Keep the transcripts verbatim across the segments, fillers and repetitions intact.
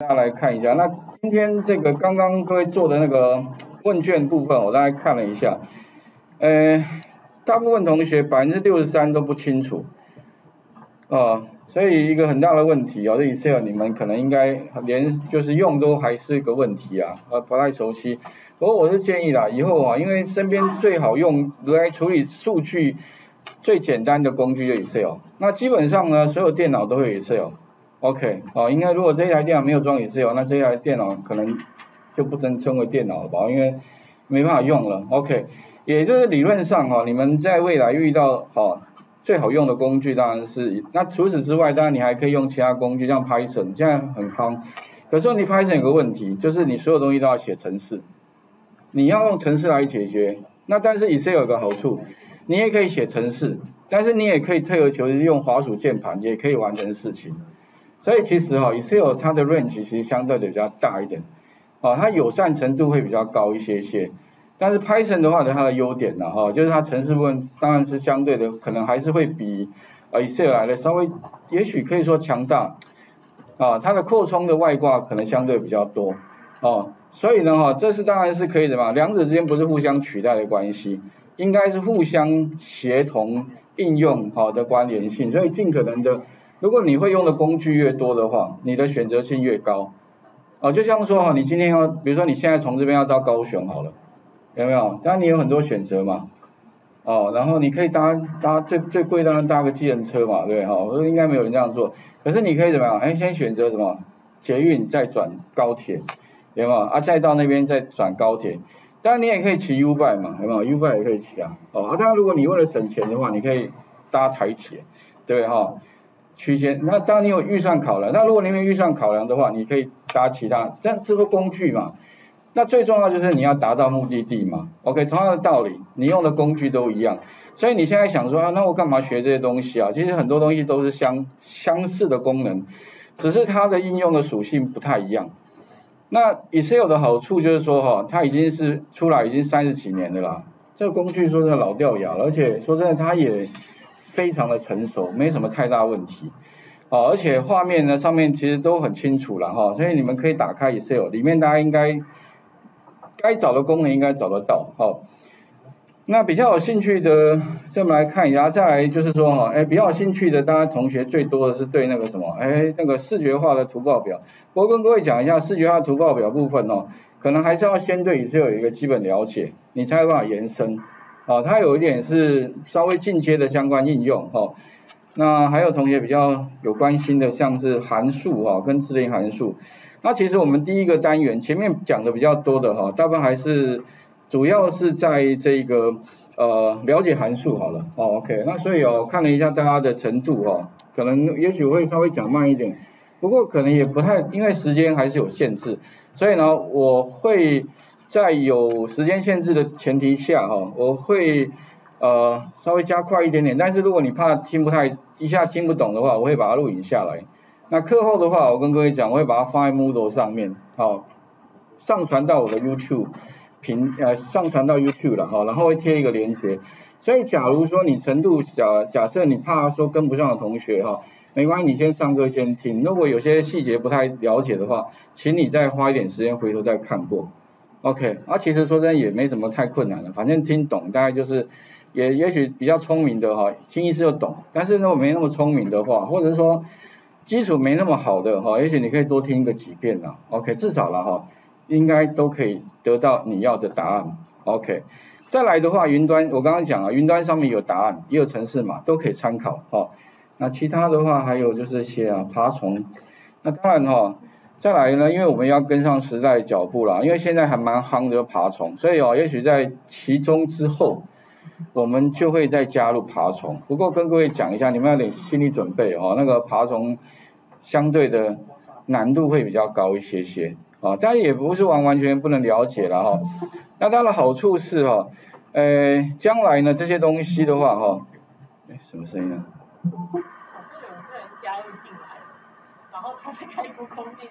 大家来看一下。那今天这个刚刚各位做的那个问卷部分，我大概看了一下，呃，大部分同学百分之六十三都不清楚，哦，所以一个很大的问题哦，这 Excel 你们可能应该连就是用都还是一个问题啊，呃，不太熟悉。不过我是建议啦，以后啊，因为身边最好用来处理数据最简单的工具就 Excel。那基本上呢，所有电脑都会有 Excel。OK， 哦，应该如果这台电脑没有装 Excel， 那这台电脑可能就不能称为电脑了吧，因为没办法用了。OK， 也就是理论上哈、哦，你们在未来遇到好、哦、最好用的工具当然是，那除此之外，当然你还可以用其他工具，像 Python， 现在很夯。可是你 Python 有个问题，就是你所有东西都要写程式，你要用程式来解决。那但是 Excel 有个好处，你也可以写程式，但是你也可以退而求其次用滑鼠键盘也可以完成事情。所以其实哈、哦、，Excel 它的 range 其实相对的比较大一点，哦，它友善程度会比较高一些些。但是 Python 的话呢，它的优点呢，哈，就是它程式部分当然是相对的，可能还是会比呃 Excel 来的稍微，也许可以说强大，啊，它的扩充的外挂可能相对比较多，哦，所以呢，哈，这是当然是可以的嘛，两者之间不是互相取代的关系，应该是互相协同应用好的关联性，所以尽可能的。如果你会用的工具越多的话，你的选择性越高，哦，就像说哈，你今天要，比如说你现在从这边要到高雄好了，有没有？当然你有很多选择嘛，哦，然后你可以搭搭最最贵当然搭个计程车嘛，对不对？哈，我说应该没有人这样做，可是你可以怎么样？哎，先选择什么？捷运再转高铁，有没有？啊，再到那边再转高铁。当然你也可以骑 U-Bike 嘛，有没有 ？U-Bike 也可以骑啊，哦，啊，当然如果你为了省钱的话，你可以搭台铁，对不对？哈。区间，那当然你有预算考量，那如果你没有预算考量的话，你可以搭其他，这这个工具嘛。那最重要就是你要达到目的地嘛。OK， 同样的道理，你用的工具都一样。所以你现在想说啊，那我干嘛学这些东西啊？其实很多东西都是相相似的功能，只是它的应用的属性不太一样。那 Excel 的好处就是说哈，它已经是出来已经三十几年的啦，这个工具说是老掉牙了，而且说真的，它也非常的成熟，没什么太大问题，哦，而且画面呢上面其实都很清楚了哈，所以你们可以打开 Excel， 里面大家应该该找的功能应该找得到，哦。那比较有兴趣的，这么来看一下，再来就是说哈，哎，比较有兴趣的，大家同学最多的是对那个什么，哎，那个视觉化的图报表。我跟各位讲一下视觉化图报表部分哦，可能还是要先对 Excel 有一个基本了解，你才有办法延伸。哦，它有一点是稍微进阶的相关应用哦。那还有同学比较有关心的，像是函数哈、哦、跟自定函数。那其实我们第一个单元前面讲的比较多的哈、哦，大部分还是主要是在这个呃了解函数好了哦。OK， 那所以哦看了一下大家的程度哦，可能也许会稍微讲慢一点，不过可能也不太，因为时间还是有限制，所以呢我会。在有时间限制的前提下，哈，我会呃稍微加快一点点。但是如果你怕听不太一下听不懂的话，我会把它录影下来。那课后的话，我跟各位讲，我会把它放在 Moodle 上面，好，上传到我的 YouTube 频呃上传到 YouTube 了哈，然后会贴一个连结。所以假如说你程度假假设你怕说跟不上的同学哈，没关系，你先上课先听。如果有些细节不太了解的话，请你再花一点时间回头再看过。OK， 啊，其实说真的也没什么太困难的，反正听懂大概就是，也也许比较聪明的哈，听一次就懂。但是如果没那么聪明的话，或者说基础没那么好的哈，也许你可以多听个几遍啦。OK， 至少了哈，应该都可以得到你要的答案。OK， 再来的话，云端我刚刚讲了，云端上面有答案，也有程式码，都可以参考哈。那其他的话还有就是一些啊爬虫，那当然哈。再来呢，因为我们要跟上时代的脚步啦，因为现在还蛮夯的爬虫，所以哦，也许在期中之后，我们就会再加入爬虫。不过跟各位讲一下，你们要点心理准备哦，那个爬虫相对的难度会比较高一些些啊，但也不是完完全全不能了解了哈。那它的好处是哈，呃，将来呢这些东西的话哈，哎，什么声音呢？ 好像有个人加入进来，然后他在开 Google Meet。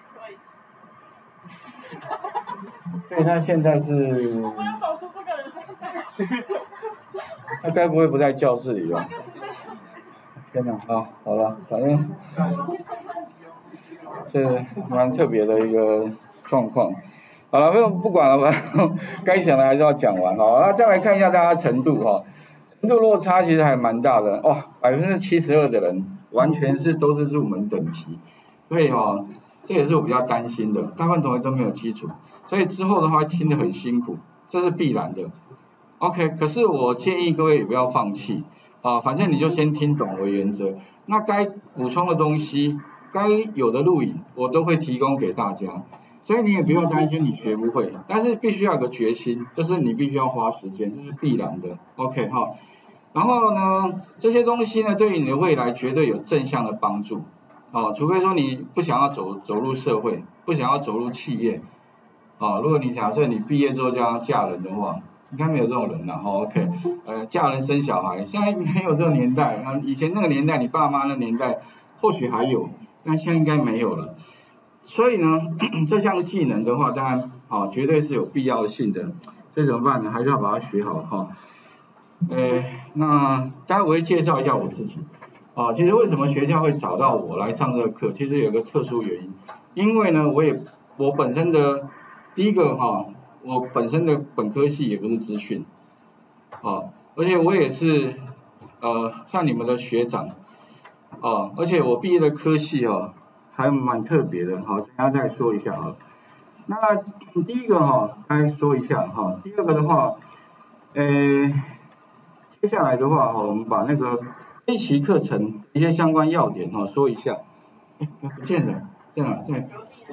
所以他现在是。 我们要找出这个人在哪。 他该不会不在教室里吧？天哪，好，好了，反正。 是蛮特别的一个状况。好了，不不管了吧，该讲的还是要讲完哈。那再来看一下大家程度哈，程度落差其实还蛮大的哦，百分之七十二的人完全是都是入门等级，所以哈，这也是我比较担心的，大部分同学都没有基础，所以之后的话听得很辛苦，这是必然的。OK， 可是我建议各位也不要放弃啊，反正你就先听懂为原则，那该补充的东西，该有的录影我都会提供给大家。所以你也不用担心你学不会，但是必须要有个决心，就是你必须要花时间，这是必然的。OK 哈，然后呢，这些东西呢，对于你的未来绝对有正向的帮助。哦，除非说你不想要走走入社会，不想要走入企业。哦，如果你假设你毕业之后就要嫁人的话，应该没有这种人了。哦 OK， 呃，嫁人生小孩，现在没有这个年代啊，以前那个年代，你爸妈那年代或许还有，但现在应该没有了。所以呢，这项技能的话，当然好、哦，绝对是有必要性的。所以怎么办呢？还是要把它学好哈。呃，那待会我会介绍一下我自己。啊、哦，其实为什么学校会找到我来上这个课？其实有个特殊原因，因为呢，我也我本身的第一个哈、哦，我本身的本科系也不是资讯，啊、哦，而且我也是呃像你们的学长，啊、哦，而且我毕业的科系哦。还蛮特别的，好，等下再说一下啊。那第一个哈，该说一下哈。第二个的话，呃，接下来的话哈，我们把那个这一期课程一些相关要点哈说一下。哎，不见了，在哪？在。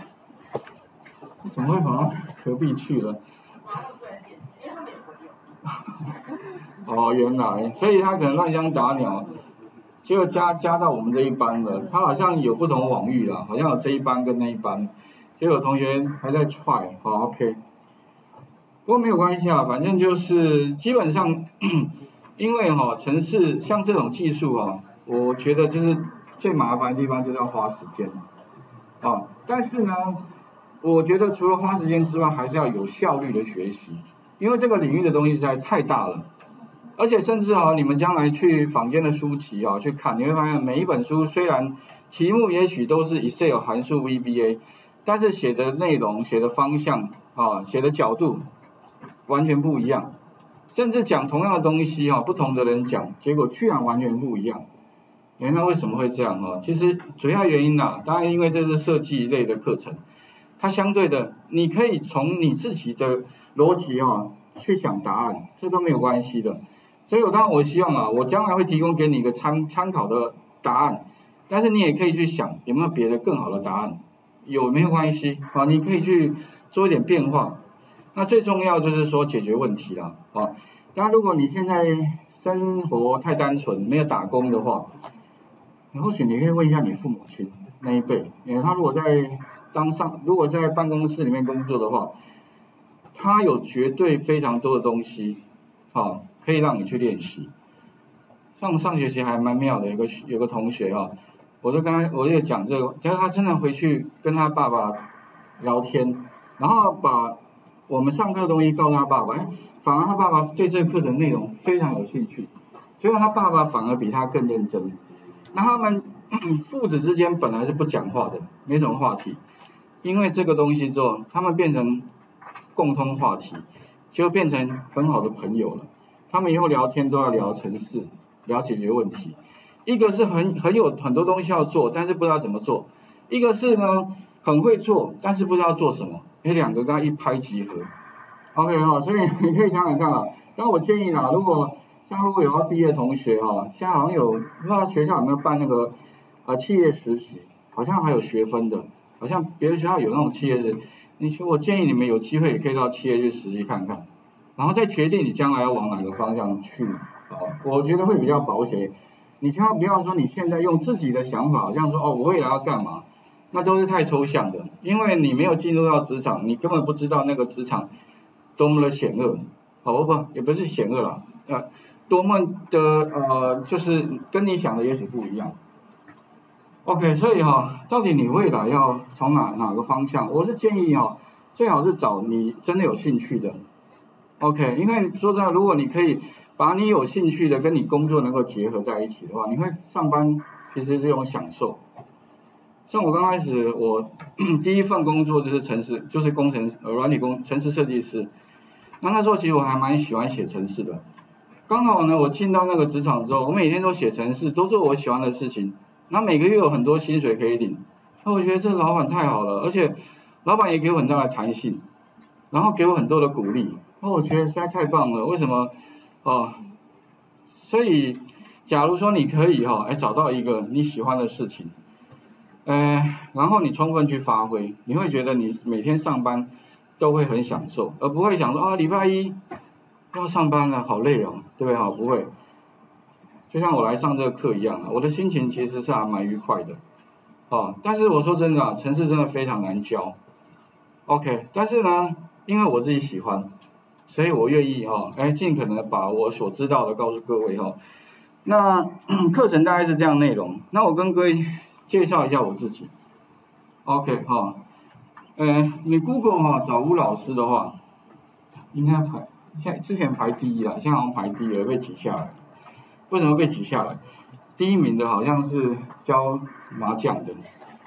怎么会跑到隔壁去了？哦，原来，所以他可能乱枪打鸟。结果加加到我们这一班了，他好像有不同网域啦，好像有这一班跟那一班，结果同学还在踹，好 OK， 不过没有关系啊，反正就是基本上，因为哈、哦、程式像这种技术啊，我觉得就是最麻烦的地方就是要花时间，啊，但是呢，我觉得除了花时间之外，还是要有效率的学习，因为这个领域的东西实在太大了。而且甚至啊，你们将来去坊间的书籍啊去看，你会发现每一本书虽然题目也许都是 Excel 函数 V B A， 但是写的内容、写的方向啊、写的角度完全不一样。甚至讲同样的东西哈、不同的人讲，结果居然完全不一样。哎，那为什么会这样哈？其实主要原因呐、当然因为这是设计类的课程，它相对的，你可以从你自己的逻辑哈去想答案，这都没有关系的。所以我当然我希望啊，我将来会提供给你一个参参考的答案，但是你也可以去想有没有别的更好的答案，有没有关系啊？你可以去做一点变化。那最重要就是说解决问题啦啊。当然如果你现在生活太单纯，没有打工的话，或许你可以问一下你父母亲那一辈，因为他如果在当上，如果在办公室里面工作的话，他有绝对非常多的东西，啊。可以让你去练习。上上学期还蛮妙的，有个有个同学哈、啊，我就跟他我就讲这个，就是他真的回去跟他爸爸聊天，然后把我们上课的东西告诉他爸爸，哎，反而他爸爸对这课的内容非常有兴趣，结果他爸爸反而比他更认真。那他们父子之间本来是不讲话的，没什么话题，因为这个东西之后，他们变成共通话题，就变成很好的朋友了。他们以后聊天都要聊程式，聊解决问题。一个是很很有很多东西要做，但是不知道怎么做；一个是呢很会做，但是不知道做什么。哎，两个刚一拍即合。OK 哈，所以你可以想想看啊。但我建议啦，如果像如果有要毕业的同学哈，现在好像有不知道学校有没有办那个啊企业实习，好像还有学分的，好像别的学校有那种企业实习。你说我建议你们有机会也可以到企业去实习看看。然后再决定你将来要往哪个方向去，啊，我觉得会比较保险。你千万不要说你现在用自己的想法，好像说哦，我未来要干嘛，那都是太抽象的，因为你没有进入到职场，你根本不知道那个职场多么的险恶，好不，也不是险恶啦，呃，多么的呃，就是跟你想的也许不一样。OK， 所以哈、哦，到底你未来要从哪哪个方向？我是建议哈、哦，最好是找你真的有兴趣的。OK， 因为说真的，如果你可以把你有兴趣的跟你工作能够结合在一起的话，你会上班其实是一种享受， 像我刚开始，我第一份工作就是程式，就是工程呃软体工程式设计师。那那时候其实我还蛮喜欢写程式的。刚好呢，我进到那个职场之后，我每天都写程式，都是我喜欢的事情。那每个月有很多薪水可以领，那我觉得这个老板太好了，而且老板也给我很大的弹性，然后给我很多的鼓励，那我觉得实在太棒了。为什么？哦，所以假如说你可以哈，哎找到一个你喜欢的事情，呃，然后你充分去发挥，你会觉得你每天上班都会很享受，而不会想说啊礼拜一要上班了，好累哦，对不对？好，不会。就像我来上这个课一样啊，我的心情其实是还蛮愉快的，哦，但是我说真的啊，程式真的非常难教 ，OK， 但是呢，因为我自己喜欢，所以我愿意哈、哦，哎，尽可能的把我所知道的告诉各位哈、哦。那课程大概是这样内容，那我跟各位介绍一下我自己 ，OK 哈、哦，呃，你 Google 哈、哦、找吴老师的话，应该排，现之前排第一了，现在好像排第二被挤下来。为什么被挤下来？第一名的好像是教麻将的，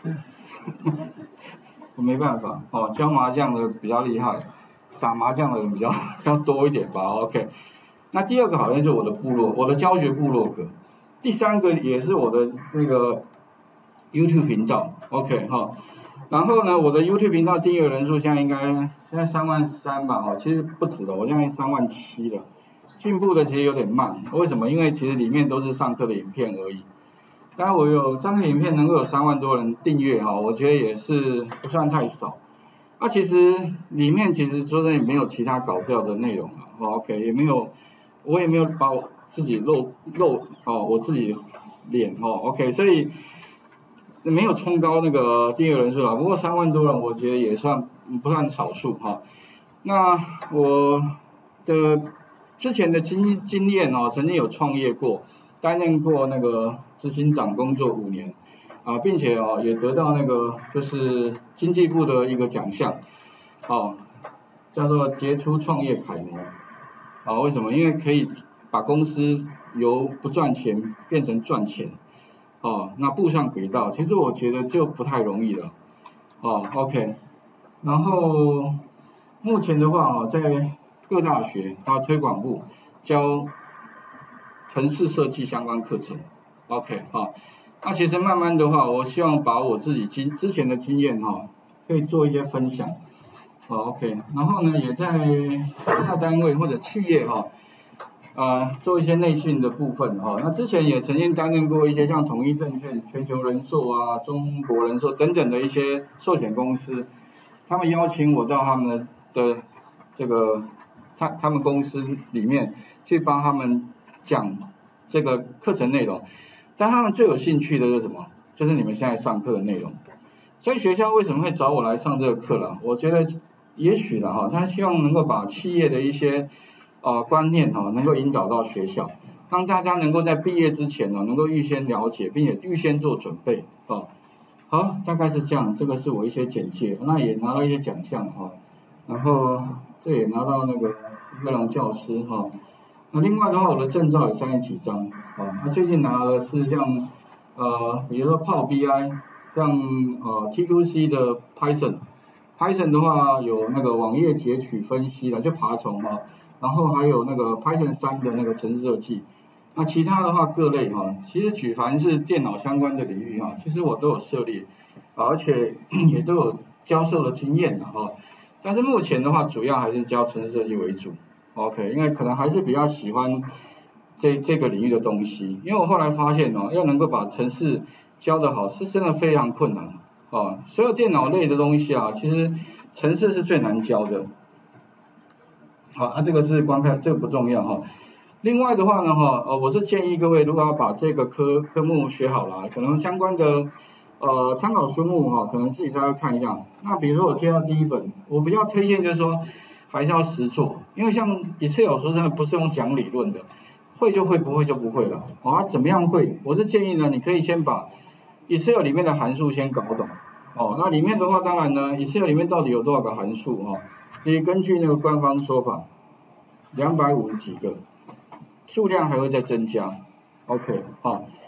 我没办法哦，教麻将的比较厉害，打麻将的人比较比较多一点吧。OK， 那第二个好像是我的部落，我的教学部落格，第三个也是我的那个 YouTube 频道。OK 哈、哦，然后呢，我的 YouTube 频道订阅人数现在应该现在三万三吧，哦，其实不止了，我现在三万七了。进步的其实有点慢，为什么？因为其实里面都是上课的影片而已。当然我有上课影片能够有三万多人订阅哈，我觉得也是不算太少。那、啊、其实里面其实说真的也没有其他搞笑的内容了、哦、，OK， 也没有，我也没有把我自己露露哦，我自己脸哦 ，OK， 所以没有冲高那个订阅人数了。不过三万多人，我觉得也算不算少数哈、哦。那我的。之前的经经验哦，曾经有创业过，担任过那个执行长工作五年，啊，并且哦也得到那个就是经济部的一个奖项，哦，叫做杰出创业楷模，啊，为什么？因为可以把公司由不赚钱变成赚钱，哦，那步上轨道，其实我觉得就不太容易了，哦 ，OK， 然后目前的话哦，在各大学啊推广部教程式设计相关课程 ，OK 哈、啊，那其实慢慢的话，我希望把我自己经之前的经验哈、啊，可以做一些分享，好 OK， 然后呢也在大单位或者企业哈、啊，啊做一些内训的部分哈、啊，那之前也曾经担任过一些像统一证券、全球人寿啊、中国人寿等等的一些寿险公司，他们邀请我到他们的这个。他他们公司里面去帮他们讲这个课程内容，但他们最有兴趣的是什么？就是你们现在上课的内容。所以学校为什么会找我来上这个课了？我觉得也许了哈，他希望能够把企业的一些呃观念哈，能够引导到学校，让大家能够在毕业之前呢，能够预先了解，并且预先做准备啊。好，大概是这样，这个是我一些简介，那也拿到一些奖项哈，然后这也拿到那个。威龙教师哈，那另外的话，我的证照有三十几张啊。那最近拿的是像呃，比如说 Power B I， 像呃 T Q C 的 Python，Python 的话有那个网页截取分析的，就爬虫哈，然后还有那个 Python 三的那个程式设计。那其他的话各类哈，其实举凡是电脑相关的领域哈，其实我都有涉猎，而且也都有教授的经验的哈。但是目前的话，主要还是教程式设计为主 ，OK， 因为可能还是比较喜欢这这个领域的东西。因为我后来发现哦，要能够把程式教得好，是真的非常困难哦。所有电脑类的东西啊，其实程式是最难教的。好，啊，这个是观看，这个不重要哈。另外的话呢，哈，呃，我是建议各位，如果要把这个科科目学好了，可能相关的。呃，参考书目哈，可能自己稍微看一下。那比如说我介绍第一本，我比较推荐就是说，还是要实做，因为像Excel说真的不是用讲理论的，会就会，不会就不会了。好、啊，怎么样会？我是建议呢，你可以先把 Excel 里面的函数先搞懂。哦，那里面的话，当然呢 ，Excel 里面到底有多少个函数哈？所以根据那个官方说法，两百五十几个，数量还会再增加。OK， 好、哦。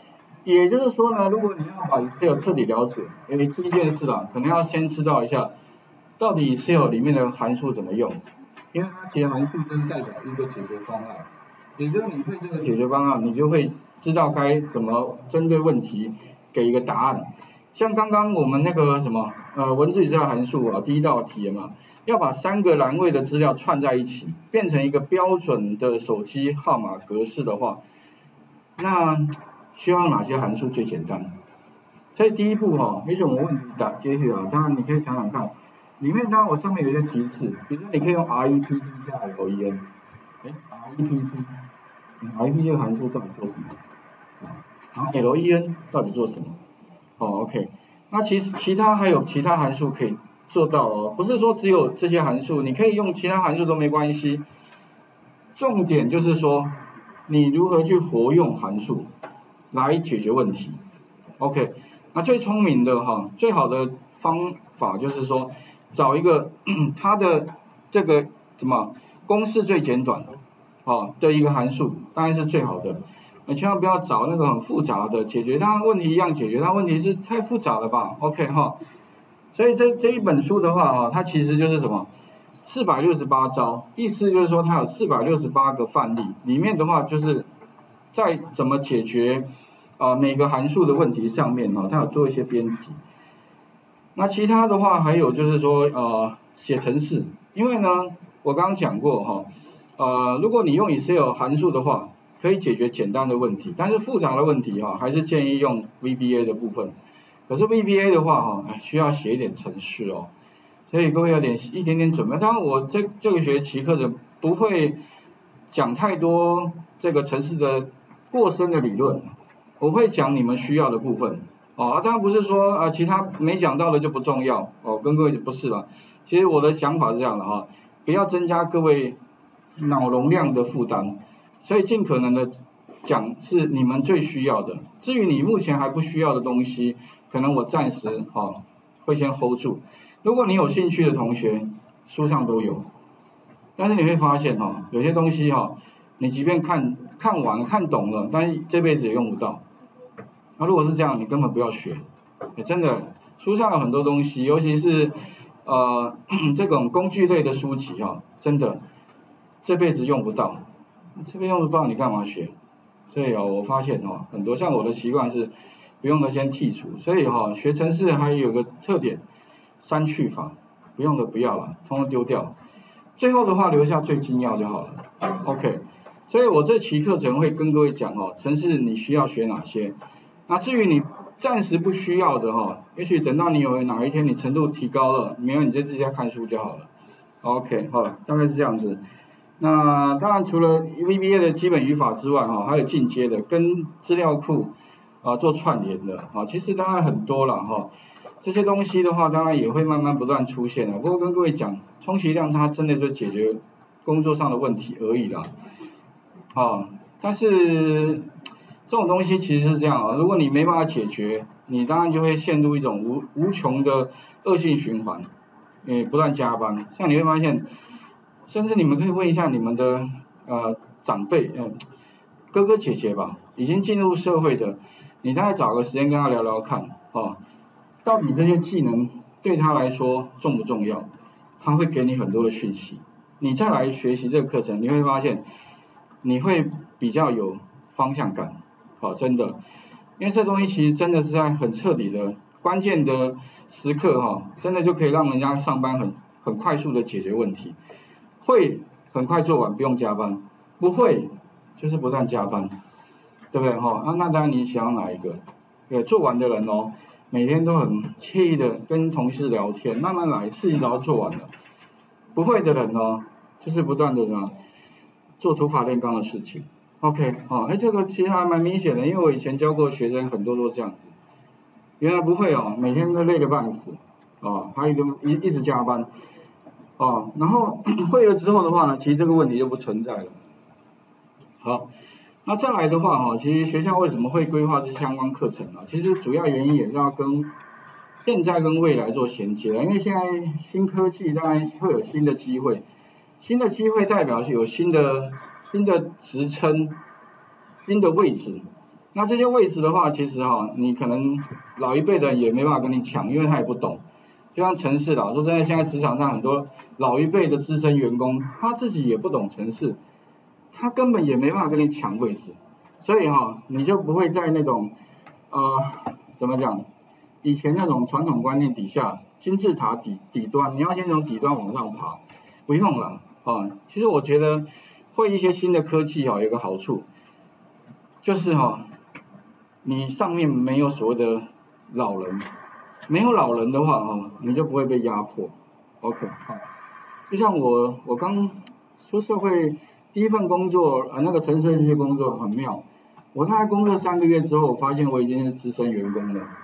也就是说呢，如果你要把 Excel 彻底了解，诶，第一件事啦，可能要先知道一下，到底 Excel 里面的函数怎么用，因为它其实函数就是代表一个解决方案，也就是你会这个解决方案，你就会知道该怎么针对问题给一个答案。像刚刚我们那个什么呃文字语料函数啊，第一道题嘛，要把三个栏位的资料串在一起，变成一个标准的手机号码格式的话，那需要哪些函数最简单？所以第一步哈、哦，也许我们问题打接去啊，当然你可以想想看，里面当然我上面有一些提示，比如说你可以用 R E P T 加 L E N， 哎 R E P T，R E P T 这个函数到底做什么？啊，然后 L E N 到底做什么？哦 ，OK， 那其实其他还有其他函数可以做到哦，不是说只有这些函数，你可以用其他函数都没关系。重点就是说，你如何去活用函数来解决问题。OK， 那最聪明的哈，最好的方法就是说，找一个它的这个什么公式最简短哦的一个函数，当然是最好的。你千万不要找那个很复杂的，解决它问题一样解决，它问题是太复杂了吧 ？OK 哈，所以这这一本书的话哈，它其实就是什么四百六十八招，意思就是说它有四百六十八个范例，里面的话就是在怎么解决啊、呃、每个函数的问题上面哈，它有做一些编辑。那其他的话还有就是说呃写程式，因为呢我刚刚讲过哈，呃如果你用 Excel 函数的话。可以解决简单的问题，但是复杂的问题哈，还是建议用 V B A 的部分。可是 V B A 的话哈，需要写一点程式哦，所以各位有点一点点准备。当然我这这个学期课程不会讲太多这个程式的过深的理论，我会讲你们需要的部分哦。当然不是说啊其他没讲到的就不重要哦，跟各位不是了。其实我的想法是这样的哈，不要增加各位脑容量的负担。所以尽可能的讲是你们最需要的，至于你目前还不需要的东西，可能我暂时哈、哦、会先 hold 住。如果你有兴趣的同学，书上都有，但是你会发现哈、哦，有些东西哈、哦，你即便看看完看懂了，但是这辈子也用不到。那如果是这样，你根本不要学，真的，书上有很多东西，尤其是呃这种工具类的书籍哈、哦，真的这辈子用不到。这边用不到你干嘛学？所以哦，我发现哦，很多像我的习惯是不用的先剔除。所以哈、哦，学程式还有个特点，删去法，不用的不要了，通通丢掉。最后的话留下最精要就好了。OK， 所以我这期课程会跟各位讲哦，程式你需要学哪些。那至于你暂时不需要的哈、哦，也许等到你有哪一天你程度提高了，没有你就自己看书就好了。OK， 好，大概是这样子。那当然，除了 V B A 的基本语法之外，哈，还有进阶的，跟资料库啊做串联的，啊，其实当然很多了，哈。这些东西的话，当然也会慢慢不断出现的。不过跟各位讲，充其量它真的就解决工作上的问题而已啦，啊。但是这种东西其实是这样啊，如果你没办法解决，你当然就会陷入一种无无穷的恶性循环，诶，不断加班。像你会发现。甚至你们可以问一下你们的呃长辈，嗯、呃，哥哥姐姐吧，已经进入社会的，你大概找个时间跟他聊聊看，哦，到底这些技能对他来说重不重要？他会给你很多的讯息，你再来学习这个课程，你会发现你会比较有方向感，哦，真的，因为这东西其实真的是在很彻底的关键的时刻，哈、哦，真的就可以让人家上班很很快速的解决问题。会很快做完，不用加班；不会，就是不断加班，对不对？哈、哦，啊，那当然你想要哪一个？对，做完的人哦，每天都很惬意的跟同事聊天，慢慢来，事情都要做完了。不会的人哦，就是不断的呢做土法炼钢的事情。OK， 哦，哎，这个其实还蛮明显的，因为我以前教过学生，很多都这样子。原来不会哦，每天都累得半死，哦，还有一一一直加班。哦，然后会了之后的话呢，其实这个问题就不存在了。好，那再来的话哈，其实学校为什么会规划这相关课程呢？其实主要原因也是要跟现在跟未来做衔接的，因为现在新科技当然会有新的机会，新的机会代表是有新的新的职称、新的位置， 那这些位置的话，其实哈，你可能老一辈的人也没办法跟你抢，因为他也不懂。就像程式啦，说真的，现在职场上很多老一辈的资深员工，他自己也不懂程式，他根本也没办法跟你抢位置，所以哈，你就不会在那种呃怎么讲，以前那种传统观念底下，金字塔底底端，你要先从底端往上爬，不用了啊。其实我觉得会一些新的科技哈，有个好处，就是哈，你上面没有所谓的老人。没有老人的话，哈，你就不会被压迫。OK， 好，就像我，我刚出社会第一份工作，呃，那个城市这些工作很妙。我大概工作三个月之后，我发现我已经是资深员工了。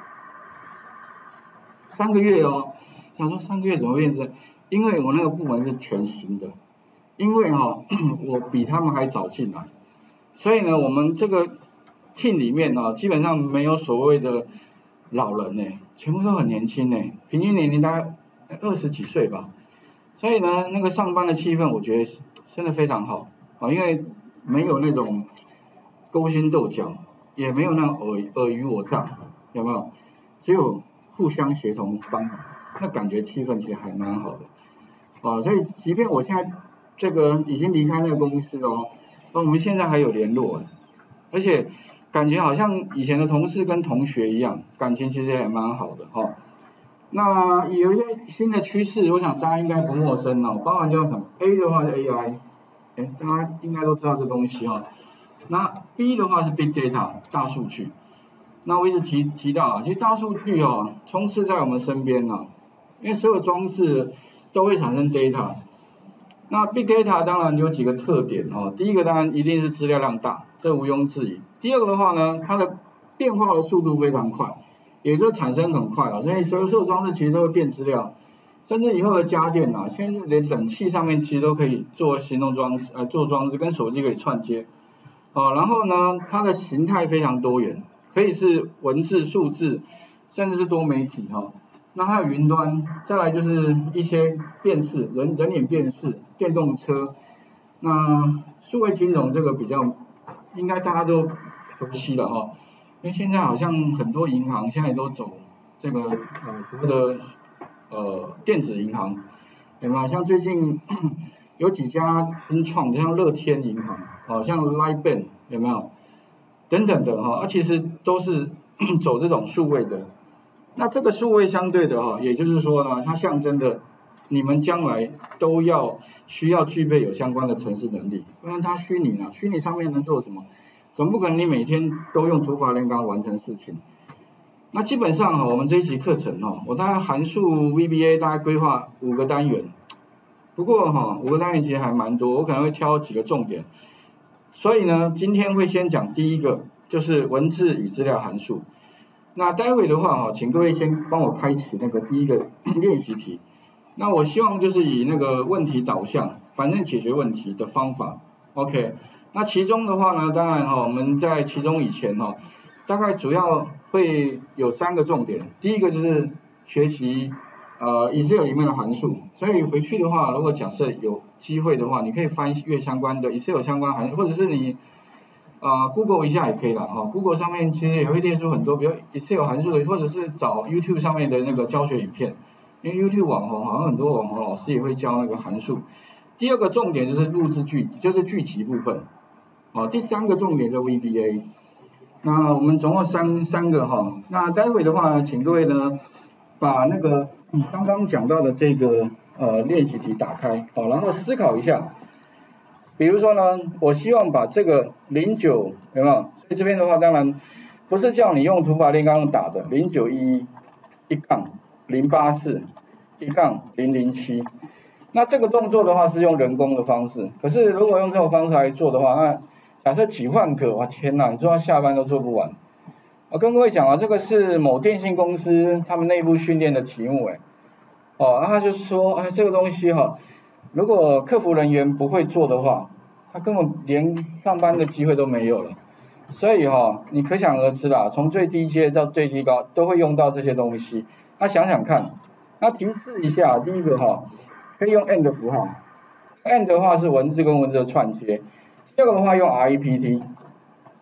三个月哦，想说三个月怎么变成？因为我那个部门是全新的，因为哈，我比他们还早进来，所以呢，我们这个 team 里面呢，基本上没有所谓的老人呢。全部都很年轻呢，平均年龄大概二十几岁吧，所以呢，那个上班的气氛我觉得真的非常好啊，因为没有那种勾心斗角，也没有那种尔尔虞我诈，有没有？只有互相协同帮忙，那感觉气氛其实还蛮好的啊。所以，即便我现在这个已经离开那个公司哦，那我们现在还有联络，而且。感觉好像以前的同事跟同学一样，感情其实也蛮好的哈、哦。那有一些新的趋势，我想大家应该不陌生哦，包含叫什么 ？A 的话是 A I， 哎，大家应该都知道这东西哈、哦。那 B 的话是 Big Data 大数据。那我一直提提到啊，其实大数据哦，充斥在我们身边呢、啊，因为所有装置都会产生 data。那 Big Data 当然有几个特点哦，第一个当然一定是资料量大，这毋庸置疑。第二个的话呢，它的变化的速度非常快，也就是产生很快啊，所以所有所有装置其实都会变资料，甚至以后的家电啊，现在连冷气上面其实都可以做行动装置，呃，做装置跟手机可以串接，哦，然后呢，它的形态非常多元，可以是文字、数字，甚至是多媒体哈、哦。那还有云端，再来就是一些辨识，人人脸辨识，电动车，那数位金融这个比较应该大家都熟悉了哈，因为现在好像很多银行现在都走这个呃所谓的呃电子银行，有没有？像最近有几家新创，像乐天银行，哦，像 Line Bank 有没有？等等的哈，啊，其实都是走这种数位的。那这个数位相对的哈，也就是说呢，它象征的你们将来都要需要具备有相关的程式能力，不然它虚拟啊，虚拟上面能做什么？总不可能你每天都用土法炼钢完成事情。那基本上哈，我们这一期课程哈，我大概函数 V B A 大概规划五个单元，不过哈，五个单元其实还蛮多，我可能会挑几个重点。所以呢，今天会先讲第一个，就是文字与资料函数。那待会的话哈，请各位先帮我开启那个第一个练习题。那我希望就是以那个问题导向，反正解决问题的方法 ，OK。那其中的话呢，当然哈，我们在其中以前哈，大概主要会有三个重点。第一个就是学习呃 Excel 里面的函数，所以回去的话，如果假设有机会的话，你可以翻阅相关的 Excel 相关函数，或者是你啊、呃、Google 一下也可以啦哈。Google 上面其实也会列出很多，比如 Excel 函数的，或者是找 YouTube 上面的那个教学影片，因为 YouTube 网红好像很多网红老师也会教那个函数。第二个重点就是录制句，就是句集部分。哦，第三个重点就是 V B A。那我们总共三三个哈。那待会的话，请各位呢把那个你刚刚讲到的这个呃练习题打开，好，然后思考一下。比如说呢，我希望把这个零九有没有？所以这边的话，当然不是叫你用土法炼钢打的零九一一一杠零八四一杠零零七。那这个动作的话是用人工的方式，可是如果用这种方式来做的话，那假设几万个，哇天哪，你做到下班都做不完。我跟各位讲啊，这个是某电信公司他们内部训练的题目，哎，哦，那他就是说，哎，这个东西哈，如果客服人员不会做的话，他根本连上班的机会都没有了。所以哈，你可想而知啦，从最低阶到最低高都会用到这些东西。那想想看，那提示一下，第一个哈，可以用 and 符号 ，and 的话是文字跟文字的串接。第二个的话用 R E P T，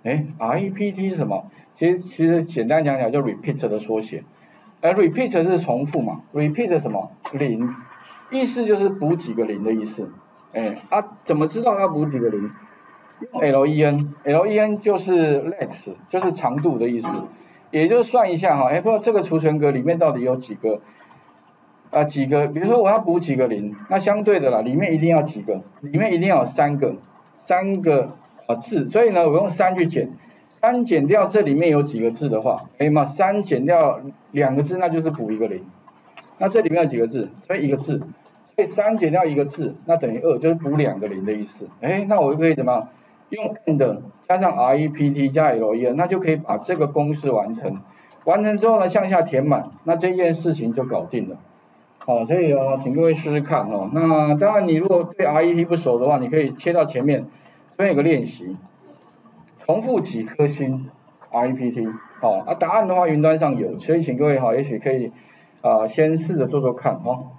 哎 ，R E P T 是什么？其实其实简单讲讲就 repeat 的缩写，而 repeat 是重复嘛 ，repeat 什么？零，意思就是补几个零的意思。哎，啊，怎么知道要补几个零？用 L E N，L E N 就是 lex， 就是长度的意思，也就是算一下哈，哎，不知道这个储存格里面到底有几个？啊，几个？比如说我要补几个零，那相对的啦，里面一定要几个？里面一定要有三个，三个啊字，所以呢，我用三去减，三减掉这里面有几个字的话，可以吗？三减掉两个字，那就是补一个零。那这里面有几个字？所以一个字，所以三减掉一个字，那等于二，就是补两个零的意思。哎，那我就可以怎么用 and 加上 R E P T 加 L E N， 那就可以把这个公式完成。完成之后呢，向下填满，那这件事情就搞定了。好，所以哦，请各位试试看哦。那当然，你如果对 R E P 不熟的话，你可以切到前面，这边有个练习，重复几颗星 R E P T。好，啊，答案的话云端上有，所以请各位哈，也许可以啊、呃、先试着做做看哦。